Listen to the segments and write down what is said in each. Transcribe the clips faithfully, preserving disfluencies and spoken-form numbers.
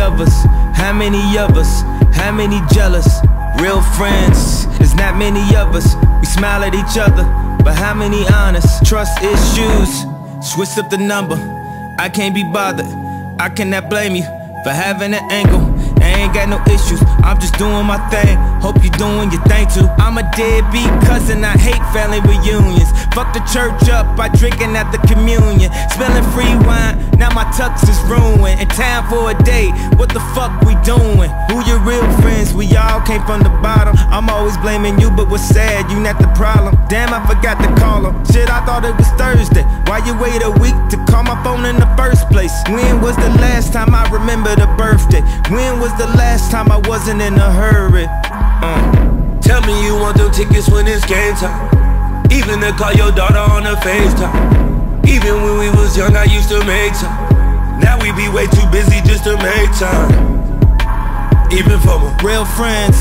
of us? How many of us? How many jealous? Real friends, there's not many of us. We smile at each other, but how many honest? Trust issues, switch up the number. I can't be bothered, I cannot blame you for having an angle. I ain't got no issues, I'm just doing my thing. Hope you doing your thing too. I'm a deadbeat cousin, I hate family reunions. Fuck the church up, I drinking at the communion. Smelling free wine, now my tux is ruined. In time for a day, what the fuck we doing? Who your real friends? We all came from the bottom. I'm always blaming you, but what's sad, you not the problem. Damn, I forgot to call him. Shit, I thought it was Thursday. Why you wait a week to call my phone in the first place? When was the last time I remembered a birthday? When was the last time I wasn't in a hurry? Uh. Tell me you want them tickets when it's game time. Even to call your daughter on the FaceTime. Even when we was young, I used to make time. Now we be way too busy just to make time. Even for my real friends,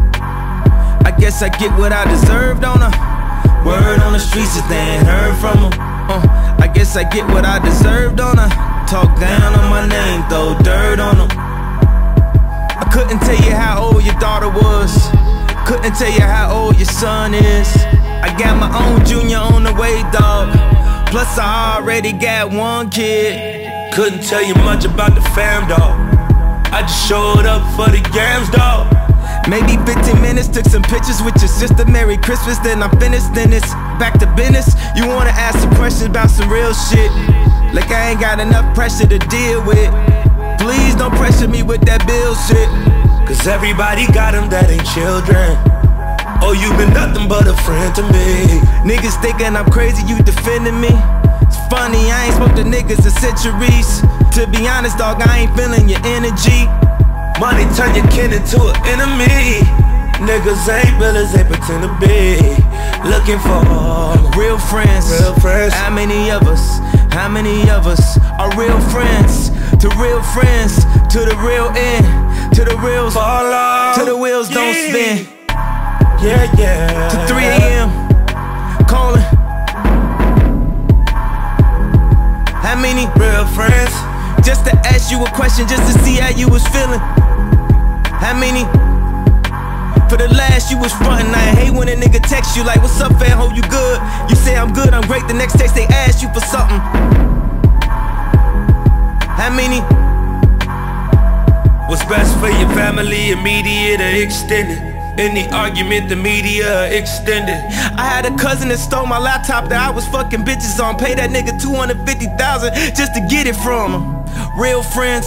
I guess I get what I deserved on her. Word on the streets is they ain't heard from them. uh, I guess I get what I deserved on her. Talk down on my name, throw dirt on them. I couldn't tell you how old your daughter was. Couldn't tell you how old your son is. I got my own junior on the way, dog. Plus I already got one kid. Couldn't tell you much about the fam, dog. I just showed up for the games, dog. Maybe fifteen minutes, took some pictures with your sister. Merry Christmas, then I'm finished, then it's back to business. You wanna ask some questions about some real shit, like I ain't got enough pressure to deal with. Please don't pressure me with that bill shit. Cause everybody got them that ain't children. Oh, you been nothing but a friend to me. Niggas thinking I'm crazy, you defending me. It's funny, I ain't spoke to niggas in centuries. To be honest, dog, I ain't feeling your energy. Money turn your kin into an enemy. Niggas ain't real as they pretend to be. Looking for real friends. Real friends. How many of us? How many of us are real friends? To real friends, to the real end, to the reals fall off, to the wheels yeah. don't spin. Yeah, yeah. To three A M calling. How many real friends? Just to ask you a question, just to see how you was feeling. How many? For the last you was frontin'. I hate when a nigga text you like, what's up, fam, hope you good? You say I'm good, I'm great, the next text they ask you for something. How many? What's best for your family, immediate or extended? In the argument, the media extended. I had a cousin that stole my laptop that I was fucking bitches on. Pay that nigga two hundred fifty thousand dollars just to get it from him. Real friends.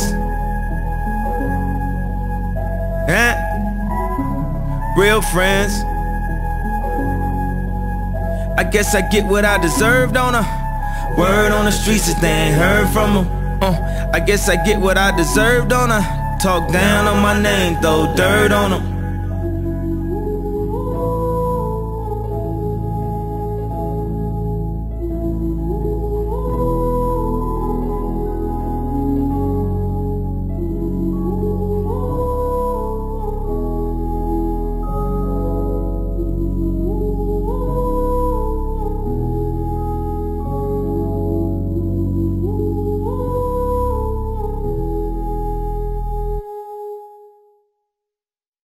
Huh? Real friends. I guess I get what I deserved on her. Word on the streets is they ain't heard from them. uh, I guess I get what I deserved on her. Talk down on my name, throw dirt on them.